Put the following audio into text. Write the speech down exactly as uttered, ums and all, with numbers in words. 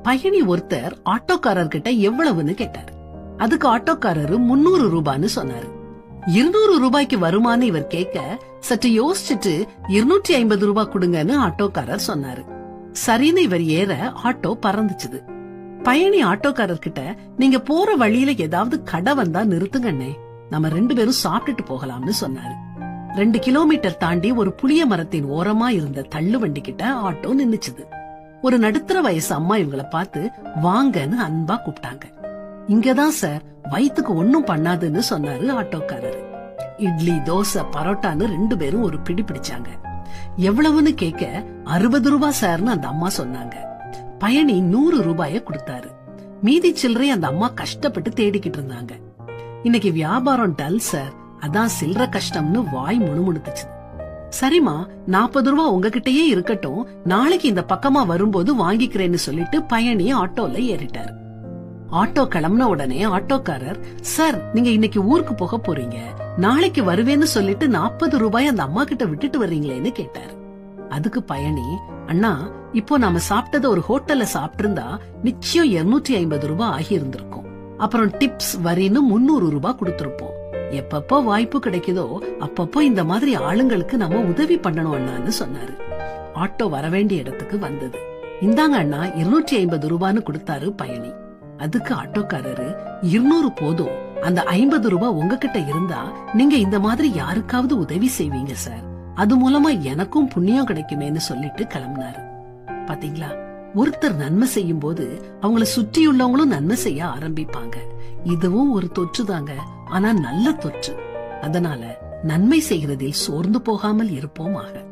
பயணி ஒருத்தர் ஆட்டோக்காரர் கிட்ட எவ்வளவுன்னு கேட்டாரு. அதுக்கு ஆட்டோக்காரரு முன்னூறு ரூபான்னு சொன்னாரு. இருநூறு ரூபாய்க்கு வருமானு இவர் கேட்க சற்று யோசிச்சுட்டு இருநூற்றி ஐம்பது ரூபாய் கொடுங்கன்னு ஆட்டோக்காரர் சொன்னாரு. சரின்னு இவர் ஏற ஆட்டோ பறந்துச்சுது. பயணி ஆட்டோக்காரர் கிட்ட, நீங்க போற வழியில ஏதாவது கடை வந்தா நிறுத்துங்கண்ணே, நம்ம ரெண்டு பேரும் சாப்பிட்டுட்டு போகலாம்னு சொன்னாரு. ரெண்டு கிலோமீட்டர் தாண்டி ஒரு புளிய மரத்தின் ஓரமா இருந்த தள்ளு வண்டி கிட்ட ஆட்டோ நின்னுச்சுது. ஒரு நடுத்தர வயசு அம்மா இவங்கள பார்த்து வாங்கன்னு அன்பா கூப்பிட்டாங்க. இங்கதான் சார், வயிற்றுக்கு ஒன்னும் பண்ணாதுன்னு சொன்னாரு ஆட்டோக்காரரு. இட்லி, தோசை, பரோட்டான்னு ரெண்டு பேரும் ஒரு பிடி பிடிச்சாங்க. எவ்வளவுன்னு கேட்க அறுபது ரூபாய் சார்னு அந்த அம்மா சொன்னாங்க. பயணி நூறு ரூபாய கொடுத்தாரு. மீதி சில்லறை அந்த அம்மா கஷ்டப்பட்டு தேடிக்கிட்டு இருந்தாங்க. இன்னைக்கு வியாபாரம் டல் சார், அதான் சில்லற கஷ்டம்னு வாய் முணுமுணுத்துச்சு. சரிமா, நாற்பது ரூபாய் உங்ககிட்டயே இருக்கட்டும், நாளைக்கு இந்த பக்கமா வரும்போது வாங்கிக்கிறேன்னு சொல்லிட்டு பயணி ஆட்டோல ஏறிட்டாரு. ஆட்டோ கிளம்பின உடனே ஆட்டோக்காரர், சார் நீங்க இன்னைக்கு ஊருக்கு போக போறீங்க, நாளைக்கு வருவேன்னு சொல்லிட்டு நாற்பது ரூபாய் அந்த அம்மா கிட்ட விட்டுட்டு வர்றீங்களேன்னு கேட்டாரு. அதுக்கு பயணி, அண்ணா இப்போ நாம சாப்பிட்டத ஒரு ஹோட்டல்ல சாப்பிட்டு இருந்தா நிச்சயம் இருநூற்றி ஐம்பது ரூபாய் ஆகி இருந்திருக்கும். அப்புறம் டிப்ஸ் வரின்னு முன்னூறு ரூபாய் கொடுத்திருப்போம். எப்பப்போ வாய்ப்பு கிடைக்குதோ அப்பப்போ இந்த மாதிரி ஆளுங்களுக்கு நம்ம உதவி பண்ணணும் அண்ணான்னு சொன்னாரு. ஆட்டோ வரவேண்டிய இடத்துக்கு வந்தது. இந்தாங்க அண்ணா, இருநூற்றி ஐம்பது ரூபான்னு கொடுத்தாரு பயணி. அதுக்கு ஆட்டோக்காரரு, இருநூறு போதும், அந்த ஐம்பது ரூபாய் உங்ககிட்ட இருந்தா நீங்க இந்த மாதிரி யாருக்காவது உதவி செய்வீங்க சார், அது மூலமா எனக்கும் புண்ணியம் கிடைக்குமேன்னு சொல்லிட்டு கிளம்பினாரு. பாத்தீங்களா, ஒருத்தர் நன்மை செய்யும் போது அவங்கள சுற்றியுள்ளவங்களும் நன்மை செய்ய ஆரம்பிப்பாங்க. இதுவும் ஒரு தொற்று தாங்க, ஆனா நல்ல தொற்று. அதனால நன்மை செய்கிறதில் சோர்ந்து போகாமல் இருப்போமாக.